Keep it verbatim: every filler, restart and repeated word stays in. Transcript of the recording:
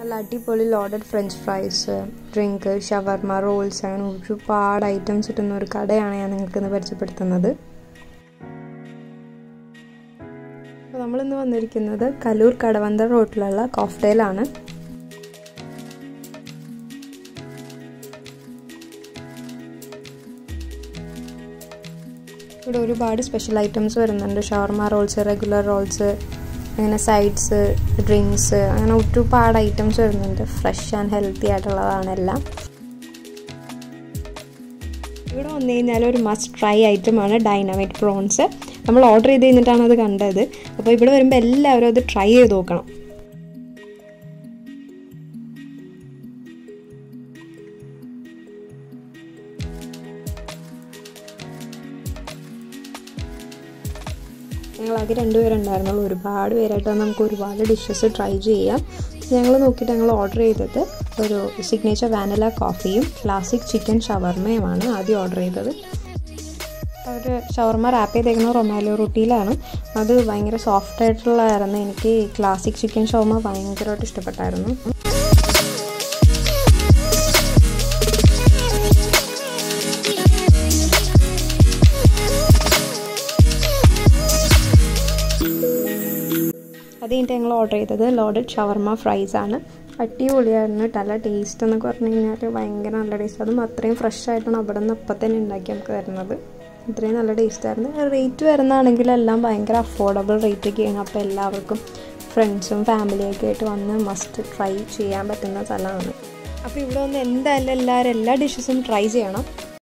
നല്ല അടിപൊളി loaded French fries, drink, shawarma, rolls അങ്ങനെ ഒരുപാട് ഐറ്റംസ് കിട്ടുന്ന ഒരു കടയാണ് ഞാൻ നിങ്ങൾക്ക് ഇന്ന് പരിചയപ്പെടുത്തുന്നത്. അപ്പോൾ നമ്മളിന്ന് വന്നിരിക്കുന്നത് കലൂർ കടവന്ത്ര റോട്ടിലുള്ള കോഫ്റ്റയിലാണ്. ഇവിടെ ഒരുപാട് സ്പെഷ്യൽ ഐറ്റംസ് വരുന്നുണ്ട്. ഷവർമ റോൾസ്, റെഗുലർ റോൾസ്, അങ്ങനെ സൈഡ്സ്, ഡ്രിങ്ക്സ്, അങ്ങനെ ഒരുപാട് ഐറ്റംസ് വരുന്നുണ്ട്. ഫ്രഷ് ആൻഡ് ഹെൽത്തി ആയിട്ടുള്ളതാണ് എല്ലാം. ഇവിടെ വന്നു കഴിഞ്ഞാൽ ഒരു മസ്റ്റ് ട്രൈ ഐറ്റമാണ് ഡൈനാമൈറ്റ് പ്രോൺസ്. നമ്മൾ ഓർഡർ ചെയ്ത് കഴിഞ്ഞിട്ടാണ് അത് കണ്ടത്. അപ്പോൾ ഇവിടെ വരുമ്പോൾ എല്ലാവരും അത് ട്രൈ ചെയ്ത് നോക്കണം. ഞങ്ങളാകെ രണ്ടുപേരുണ്ടായിരുന്നുള്ളൂ. ഒരുപാട് പേരായിട്ട് നമുക്ക് ഒരുപാട് ഡിഷസ് ട്രൈ ചെയ്യാം. ഞങ്ങൾ നോക്കിയിട്ട് ഞങ്ങൾ ഓർഡർ ചെയ്തത് ഒരു സിഗ്നേച്ചർ വാനില കോഫിയും ക്ലാസിക് ചിക്കൻ ഷവർമയുമാണ് ആദ്യം ഓർഡർ ചെയ്തത്. അവർ ഷവർമ റാപ്പ് ചെയ്തേക്കുന്ന റൊമാലോ റൊട്ടിയിലാണ്. അത് ഭയങ്കര സോഫ്റ്റ് ആയിട്ടുള്ളതായിരുന്നു. എനിക്ക് ക്ലാസിക് ചിക്കൻ ഷവർമ ഭയങ്കരമായിട്ട് ഇഷ്ടപ്പെട്ടായിരുന്നു. അത് കഴിഞ്ഞിട്ട് ഞങ്ങൾ ഓർഡർ ചെയ്തത് ലോഡഡ് ഷവർമ ഫ്രൈസ് ആണ്. അടിപൊളിയായിരുന്നു. നല്ല ടേസ്റ്റ് എന്നൊക്കെ പറഞ്ഞു കഴിഞ്ഞാൽ ഭയങ്കര നല്ല ടേസ്റ്റ്. അതും അത്രയും ഫ്രഷ് ആയിട്ടാണ് അവിടെ നിന്ന് അപ്പം തന്നെ ഉണ്ടാക്കി നമുക്ക് തരുന്നത്. ഇത്രയും നല്ല ടേസ്റ്റായിരുന്നു. റേറ്റ് വരുന്നതാണെങ്കിൽ എല്ലാം ഭയങ്കര അഫോർഡബിൾ റേറ്റൊക്കെയാണ്. അപ്പോൾ എല്ലാവർക്കും ഫ്രണ്ട്സും ഫാമിലിയൊക്കെ ആയിട്ട് വന്ന് മസ്റ്റ് ട്രൈ ചെയ്യാൻ പറ്റുന്ന സ്ഥലമാണ്. അപ്പോൾ ഇവിടെ വന്ന് എന്തായാലും എല്ലാവരും എല്ലാ ഡിഷസും ട്രൈ ചെയ്യണം.